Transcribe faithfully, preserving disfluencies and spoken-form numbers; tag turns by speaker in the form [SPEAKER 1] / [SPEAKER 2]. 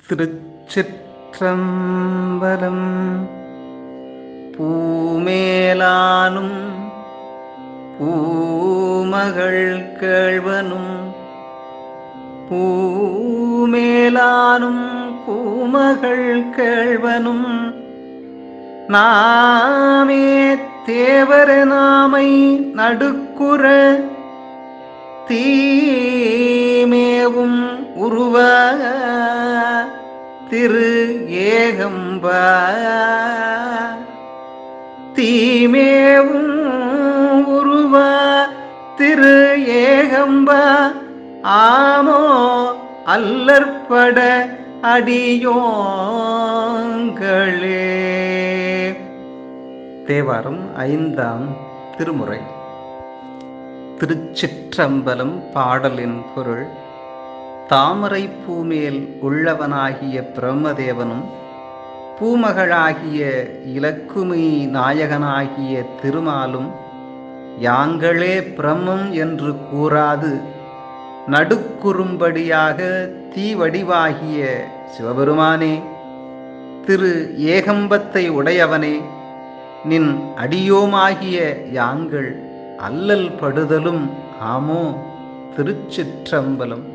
[SPEAKER 1] திருச்சிற்றம்பலம். பூமேலானும் பூமகள் கேழ்வனும் பூமேலானும் பூமகள் கேழ்வனும் நாமே தேவர நாமை நடுக்குற தீமேவும் உருவ திரு ஏகம்ப தீமேவும் உருவ திரு ஏகம்ப ஆமோ அல்லற்பட அடியோங்களே. தேவாரம் ஐந்தாம் திருமுறை. திருச்சிற்றம்பலம். பாடலின் பொருள்: தாமரை பூமேல் உள்ளவனாகிய பிரம்மதேவனும் பூமகளாகிய இலக்குமி நாயகனாகிய திருமாலும் யாங்களே பிரம்மம் என்று கூறாது நடுக்குறும்படியாக தீவடிவாகிய சிவபெருமானே, திரு ஏகம்பத்தை உடையவனே, நின் அடியோமாகிய யாங்கள் அல்லல் படுதலும் ஆமோ. திருச்சிற்றம்பலம்.